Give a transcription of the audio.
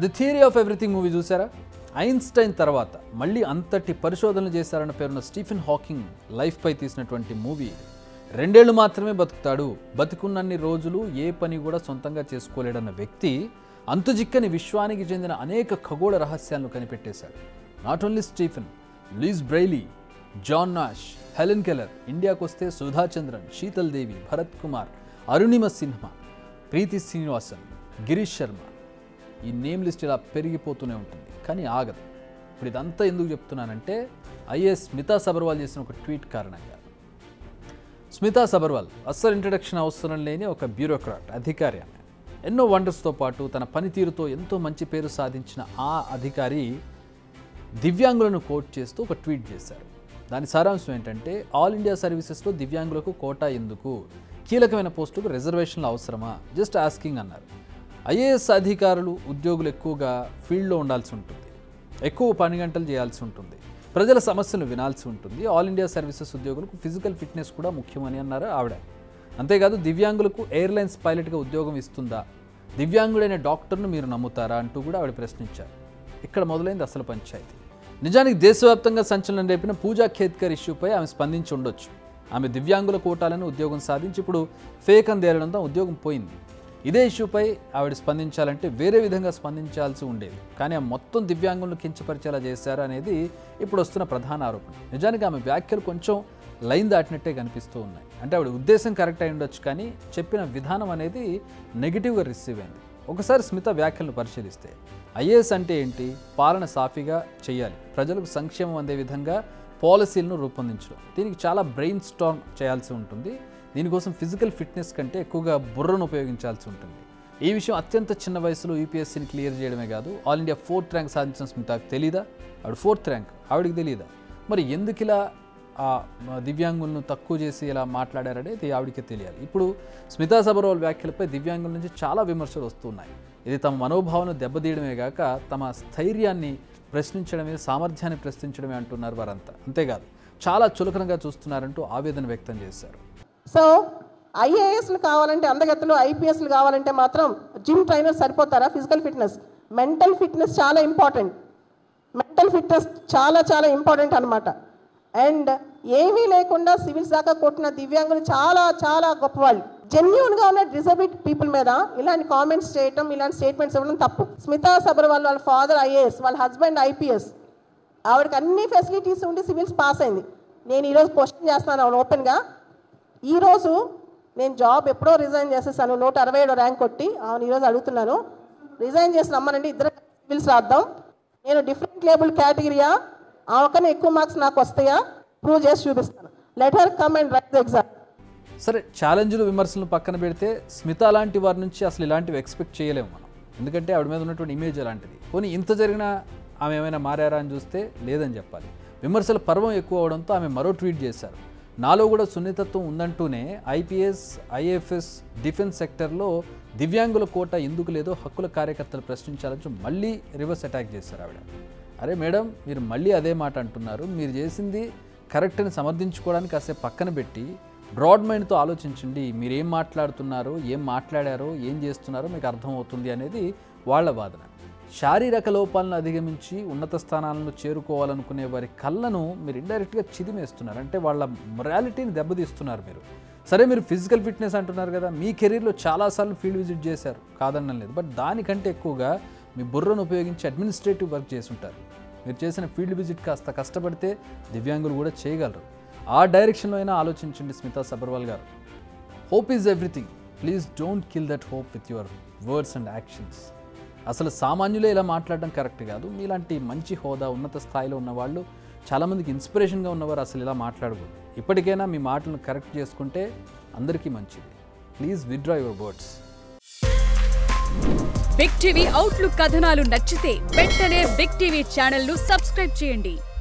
The theory of everything movie చూసారా? Einstein తర్వాత మళ్ళీ అంతటి పరిశోధనలు చేశారన్న పేరున్న స్టీఫెన్ హాకింగ్ లైఫ్పై తీసినటువంటి మూవీ. 2 ఏళ్ళు మాత్రమే బతుకుతాడు, బతికున్నన్ని రోజులు ఏ పని కూడా సొంతంగా చేసుకోలేడన్న వ్యక్తి అంతుజిక్కని విశ్వానికి చెందిన అనేక ఖగోళ రహస్యాలను కనిపెట్టేశాడు. Not only Stephen, Louis Braille, John Nash, Helen Keller, ఇండియాకు వస్తే సుధా చంద్రన్, శీతల్ దేవి, భరత్ కుమార్, అరుణిమ సిన్హా, ప్రీతి శ్రీనివాసన్, గిరీష్ శర్మ, ఈ నేమ్ లిస్ట్ ఇలా పెరిగిపోతూనే ఉంటుంది కానీ ఆగదు. ఇప్పుడు ఇదంతా ఎందుకు చెప్తున్నానంటే ఐఏఎస్ స్మితా సబర్వాల్ చేసిన ఒక ట్వీట్ కారణంగా. స్మితా సబర్వాల్ అస్సలు ఇంట్రడక్షన్ అవసరం లేని ఒక బ్యూరోక్రాట్ అధికారి. ఆమె ఎన్నో వండర్స్తో పాటు తన పనితీరుతో ఎంతో మంచి పేరు సాధించిన ఆ అధికారి దివ్యాంగులను కోట్ చేస్తూ ఒక ట్వీట్ చేశారు. దాని సారాంశం ఏంటంటే, ఆల్ ఇండియా సర్వీసెస్లో దివ్యాంగులకు కోటా ఎందుకు, కీలకమైన పోస్టులకు రిజర్వేషన్లు అవసరమా, జస్ట్ ఆస్కింగ్ అన్నారు. ఐఏఎస్ అధికారులు ఉద్యోగులు ఎక్కువగా ఫీల్డ్లో ఉండాల్సి ఉంటుంది, ఎక్కువ పని గంటలు చేయాల్సి ఉంటుంది, ప్రజల సమస్యలు వినాల్సి ఉంటుంది. ఆల్ ఇండియా సర్వీసెస్ ఉద్యోగులకు ఫిజికల్ ఫిట్నెస్ కూడా ముఖ్యమని అన్నారు ఆవిడ. అంతేకాదు దివ్యాంగులకు ఎయిర్లైన్స్ పైలట్గా ఉద్యోగం ఇస్తుందా, దివ్యాంగుడైన డాక్టర్ను మీరు నమ్ముతారా అంటూ కూడా ఆవిడ ప్రశ్నించారు. ఇక్కడ మొదలైంది అసలు పంచాయతీ. నిజానికి దేశవ్యాప్తంగా సంచలనం రేపిన పూజా ఖేత్కర్ ఇష్యూపై ఆమె స్పందించి ఉండొచ్చు. ఆమె దివ్యాంగుల కోటాలను ఉద్యోగం సాధించి ఇప్పుడు ఫేక్ అని తేలడంతో ఉద్యోగం పోయింది. ఇదే ఇష్యూపై ఆవిడ స్పందించాలంటే వేరే విధంగా స్పందించాల్సి ఉండేది, కానీ ఆ మొత్తం దివ్యాంగులను కించపరిచేలా చేశారు అనేది ఇప్పుడు వస్తున్న ప్రధాన ఆరోపణ. నిజానికి ఆమె వ్యాఖ్యలు కొంచెం లైన్ దాటినట్టే కనిపిస్తూ ఉన్నాయి. అంటే ఆవిడ ఉద్దేశం కరెక్ట్ అయి ఉండొచ్చు కానీ చెప్పిన విధానం అనేది నెగిటివ్గా రిసీవ్ అయింది. ఒకసారి స్మిత వ్యాఖ్యలను పరిశీలిస్తే, ఐఏఎస్ అంటే ఏంటి, పాలన సాఫీగా చేయాలి, ప్రజలకు సంక్షేమం అందే విధంగా పాలసీలను రూపొందించడం, దీనికి చాలా బ్రెయిన్ స్టార్మ్ చేయాల్సి ఉంటుంది, దీనికోసం ఫిజికల్ ఫిట్నెస్ కంటే ఎక్కువగా బుర్రను ఉపయోగించాల్సి ఉంటుంది. ఈ విషయం అత్యంత చిన్న వయసులో యూపీఎస్సీని క్లియర్ చేయడమే కాదు, ఆల్ ఇండియా 4th ర్యాంక్ సాధించిన స్మితకు తెలీదా? ఆవిడ 4th ర్యాంక్, ఆవిడకి తెలీదా? మరి ఎందుకు ఇలా దివ్యాంగులను తక్కువ చేసి ఇలా మాట్లాడారనేది ఆవిడకే తెలియాలి. ఇప్పుడు స్మితా సబర్వాల్ వ్యాఖ్యలపై దివ్యాంగుల నుంచి చాలా విమర్శలు వస్తున్నాయి. ఇది తమ మనోభావాలను దెబ్బతీయడమే కాక తమ స్థైర్యాన్ని ప్రశ్నించడమే, సామర్థ్యాన్ని ప్రశ్నించడమే అంటున్నారు వారంతా. అంతేకాదు చాలా చులకనగా చూస్తున్నారంటూ ఆవేదన వ్యక్తం చేశారు. సో ఐఏఎస్లు కావాలంటే అందగత్తలు, ఐపీఎస్లు కావాలంటే మాత్రం జిమ్ ట్రైనర్ సరిపోతారా? ఫిజికల్ ఫిట్నెస్, మెంటల్ ఫిట్నెస్ చాలా ఇంపార్టెంట్. మెంటల్ ఫిట్నెస్ చాలా చాలా ఇంపార్టెంట్ అనమాట. అండ్ ఏమీ లేకుండా సివిల్స్ దాకా కొట్టిన దివ్యాంగులు చాలా చాలా గొప్పవాళ్ళు. జెన్యూన్గా ఉన్న డిజబిలిటీ పీపుల్ మీద ఇలాంటి కామెంట్స్ చేయటం, ఇలాంటి స్టేట్మెంట్స్ ఇవ్వడం తప్పు. స్మితా సబర్వాల్ వాళ్ళ ఫాదర్ ఐఏఎస్, వాళ్ళ హస్బెండ్ ఐపీఎస్, ఆవిడకి అన్ని ఫెసిలిటీస్ ఉండి సివిల్స్ పాస్ అయింది. నేను ఈరోజు క్వశ్చన్ చేస్తున్నాను ఆవిడ ఓపెన్గా. ఈరోజు నేను జాబ్ ఎప్పుడో రిజైన్ చేసేసాను, 167 ర్యాంక్ కొట్టి. అవును, ఈరోజు అడుగుతున్నాను, రిజైన్ చేసి రమ్మనండి, ఇద్దరు సివిల్స్ రాద్దాం. నేను డిఫరెంట్ లేబుల్ కేటగిరీయా, ఆమెకన్నా ఎక్కువ మార్క్స్ నాకు వస్తాయా, ప్రూవ్ చేసి చూపిస్తాను. Let her come and write the exam. సరే, ఛాలెంజ్లు విమర్శలను పక్కన పెడితే స్మిత లాంటి వారి నుంచి అసలు ఇలాంటివి ఎక్స్పెక్ట్ చేయలేము మనం, ఎందుకంటే ఆవిడ మీద ఉన్నటువంటి ఇమేజ్ అలాంటిది. పోనీ ఇంత జరిగినా ఆమె ఏమైనా మారారా అని చూస్తే లేదని చెప్పాలి. విమర్శల పర్వం ఎక్కువ అవడంతో ఆమె మరో ట్వీట్ చేశారు. నాలో కూడా సున్నితత్వం ఉందంటూనే ఐపీఎస్, ఐఏఎఫ్ఎస్, డిఫెన్స్ సెక్టర్లో దివ్యాంగుల కోట ఎందుకు లేదో హక్కుల కార్యకర్తలు ప్రశ్నించాలని మళ్ళీ రివర్స్ అటాక్ చేశారు ఆవిడ. అరే మేడం, మీరు మళ్ళీ అదే మాట అంటున్నారు, మీరు చేసింది కరెక్ట్ అని సమర్థించుకోవడానికి కాసేపు పక్కన పెట్టి బ్రాడ్ మైండ్తో ఆలోచించండి, మీరు ఏం మాట్లాడుతున్నారో, ఏం మాట్లాడారో, ఏం చేస్తున్నారో మీకు అర్థమవుతుంది అనేది వాళ్ళ వాదన. శారీరక లోపాలను అధిగమించి ఉన్నత స్థానాలను చేరుకోవాలనుకునే వారి కళ్ళను మీరు ఇండైరెక్ట్గా చిదిమేస్తున్నారు, అంటే వాళ్ళ మొరాలిటీని దెబ్బతీస్తున్నారు మీరు. సరే, మీరు ఫిజికల్ ఫిట్నెస్ అంటున్నారు కదా, మీ కెరీర్లో చాలాసార్లు ఫీల్డ్ విజిట్ చేశారు, కాదనడం లేదు. బట్ దానికంటే ఎక్కువగా మీ బుర్రను ఉపయోగించి అడ్మినిస్ట్రేటివ్ వర్క్ చేసి ఉంటారు. మీరు చేసిన ఫీల్డ్ విజిట్ కాస్త కష్టపడితే దివ్యాంగులు కూడా చేయగలరు. ఆ డైరెక్షన్లో అయినా ఆలోచించండి Smita Sabharwal garu. Hope is everything, please don't kill that hope with your words and actions. అసలు సామాన్యులే ఇలా మాట్లాడడం కరెక్ట్ కాదు. మీలాంటి మంచి హోదా, ఉన్నత స్థాయిలో ఉన్నవాళ్ళు, చాలామందికి ఇన్స్పిరేషన్గా ఉన్నవారు అసలు ఇలా మాట్లాడకూడదు. ఇప్పటికైనా మీ మాటలను కరెక్ట్ చేసుకుంటే అందరికీ మంచిది. Please withdraw your words. Big TV Outlook కథనాలు నచ్చితే వెంటనే బిగ్ టీవీ ఛానల్ను సబ్స్క్రైబ్ చేయండి.